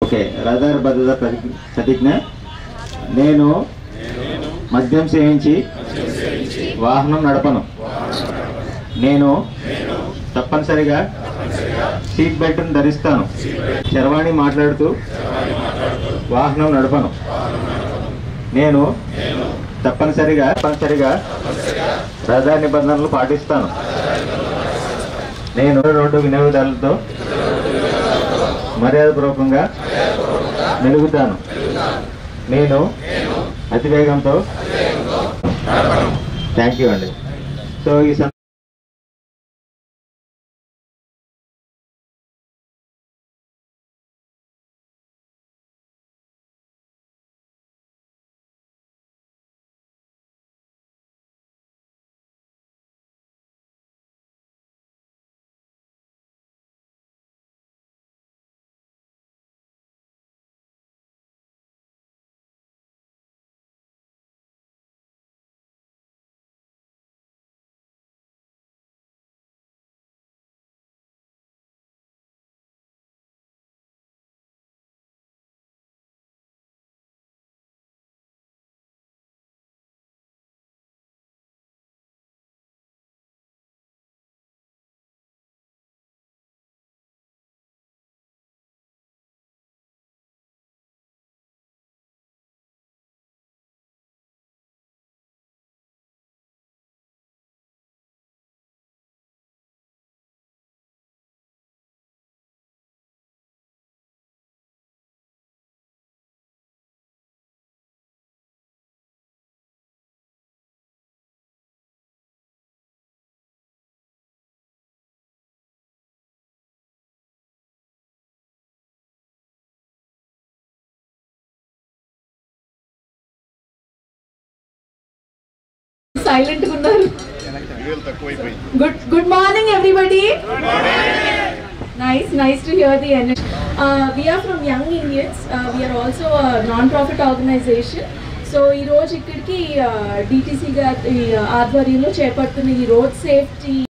Okay, రహదారి భద్రత ప్రతిజ్ఞ. నేను మద్యం సేవించి వాహనం నడపను. నేను తప్పనిసరిగా సీట్ బెల్ట్ను ధరిస్తాను. శర్వాణి మాట్లాడుతూ వాహనం నడపను. నేను తప్పనిసరిగా రహదారి నిబంధనలు పాటిస్తాను. నేను రోడ్డు వినియోగదారులతో మర్యాదపూర్వకంగా మెలుగుతాను. నేను అతివేగంతో థ్యాంక్ యూ అండి. సో ఈ silent gunnaru. Good morning everybody. Nice to hear the energy. We are from Young Indians. We are also a non-profit organization. So ee roju ikkadiki DTC ga ఆధ్వర్యంలో చేపడుతున్న ఈ road safety